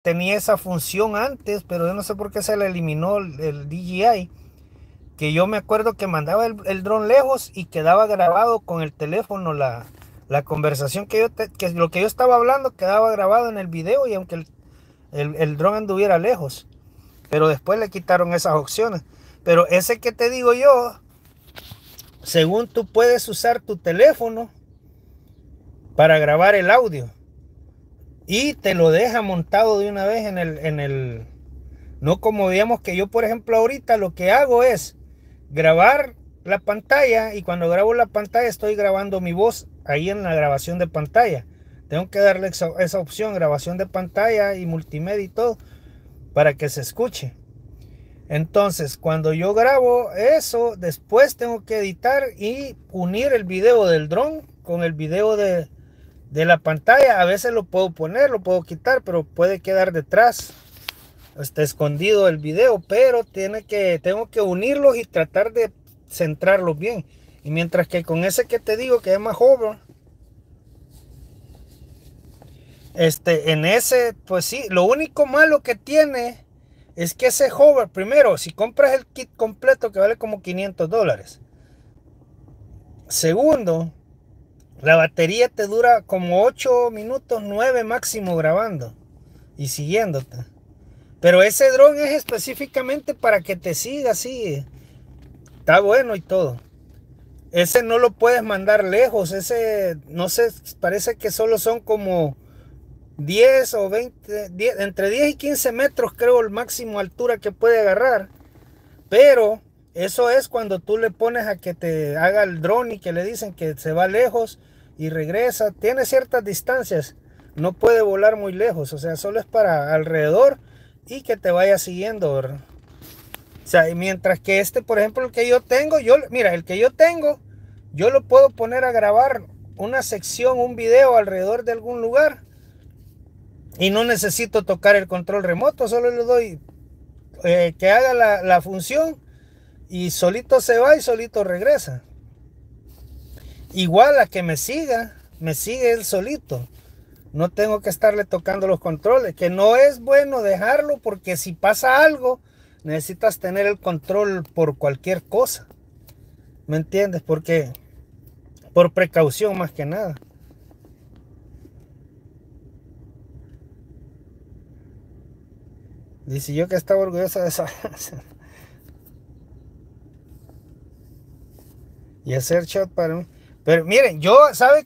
tenía esa función antes, pero yo no sé por qué se le eliminó el DJI. Que yo me acuerdo que mandaba el dron lejos y quedaba grabado con el teléfono la conversación que lo que yo estaba hablando quedaba grabado en el video y aunque el dron anduviera lejos. Pero después le quitaron esas opciones. Pero ese que te digo yo, según tú puedes usar tu teléfono para grabar el audio y te lo deja montado de una vez no como digamos que yo, por ejemplo, ahorita lo que hago es grabar la pantalla y cuando grabo la pantalla estoy grabando mi voz ahí en la grabación de pantalla. Tengo que darle esa opción, grabación de pantalla y multimedia y todo, para que se escuche. Entonces, cuando yo grabo eso, después tengo que editar y unir el video del dron con el video de la pantalla. A veces lo puedo poner, lo puedo quitar, pero puede quedar detrás. Está escondido el video, pero tengo que unirlos y tratar de centrarlos bien. Y mientras que con ese que te digo que es más hover, en ese, pues sí, lo único malo que tiene es que ese hover, primero, si compras el kit completo que vale como $500. Segundo, la batería te dura como 8 minutos, 9 máximo grabando y siguiéndote. Pero ese dron es específicamente para que te siga así. Está bueno y todo. Ese no lo puedes mandar lejos. Ese, no sé, parece que solo son como 10 o 20, entre 10 y 15 metros creo el máximo altura que puede agarrar. Pero eso es cuando tú le pones a que te haga el dron y que le dicen que se va lejos y regresa. Tiene ciertas distancias. No puede volar muy lejos. O sea, solo es para alrededor y que te vaya siguiendo, ¿verdad? O sea, mientras que por ejemplo, el que yo tengo, mira, el que yo tengo, yo lo puedo poner a grabar una sección, un video alrededor de algún lugar y no necesito tocar el control remoto, solo le doy que haga la función y solito se va y solito regresa. Igual a que me sigue él solito. No tengo que estarle tocando los controles, que no es bueno dejarlo porque si pasa algo, necesitas tener el control por cualquier cosa. ¿Me entiendes? Porque por precaución más que nada. Dice yo que estaba orgullosa de esa y hacer short para mí. Pero miren, yo, ¿sabe?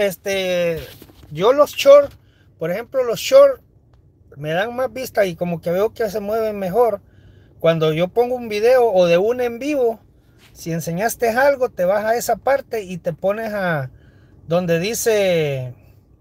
Yo los short, por ejemplo, los short me dan más vista y como que veo que se mueven mejor. Cuando yo pongo un video o de un en vivo, si enseñaste algo, te vas a esa parte y te pones a donde dice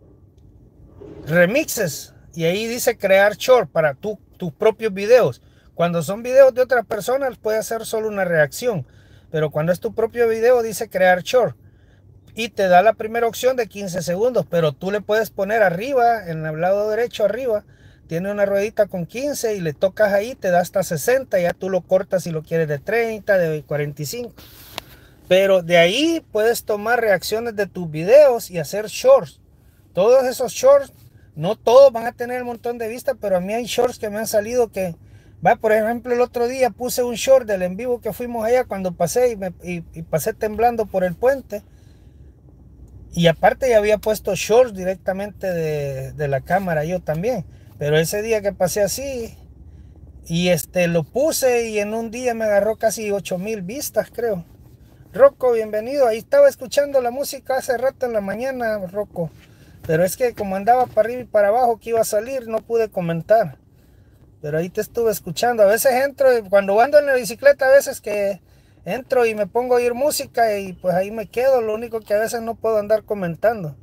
remixes y ahí dice crear short para tus propios videos. Cuando son videos de otras personas puede hacer solo una reacción, pero cuando es tu propio video dice crear short y te da la primera opción de 15 segundos, pero tú le puedes poner arriba, en el lado derecho arriba, tiene una ruedita con 15 y le tocas ahí, te da hasta 60, ya tú lo cortas si lo quieres de 30, de 45. Pero de ahí puedes tomar reacciones de tus videos y hacer shorts. Todos esos shorts, no todos van a tener un montón de vistas, pero a mí hay shorts que me han salido que, por ejemplo, el otro día puse un short del en vivo que fuimos allá cuando pasé y pasé temblando por el puente. Y aparte ya había puesto shorts directamente de la cámara yo también. Pero ese día que pasé así y lo puse y en un día me agarró casi 8,000 vistas, creo. Rocco, bienvenido. Ahí estaba escuchando la música hace rato en la mañana, Rocco. Pero es que como andaba para arriba y para abajo que iba a salir, no pude comentar. Pero ahí te estuve escuchando. A veces entro, cuando ando en la bicicleta, a veces que entro y me pongo a oír música y pues ahí me quedo. Lo único que a veces no puedo andar comentando.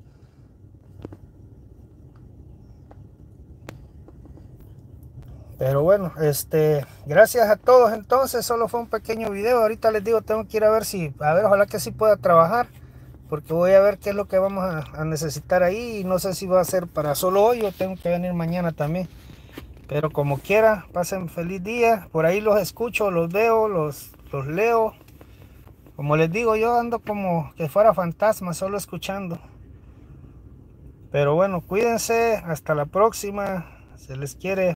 Pero bueno, gracias a todos entonces, solo fue un pequeño video. Ahorita les digo, tengo que ir a ver, ojalá que sí pueda trabajar, porque voy a ver qué es lo que vamos a necesitar ahí. Y no sé si va a ser para solo hoy o tengo que venir mañana también. Pero como quiera, pasen feliz día. Por ahí los escucho, los veo, los leo. Como les digo, yo ando como que fuera fantasma, solo escuchando. Pero bueno, cuídense, hasta la próxima. Se les quiere.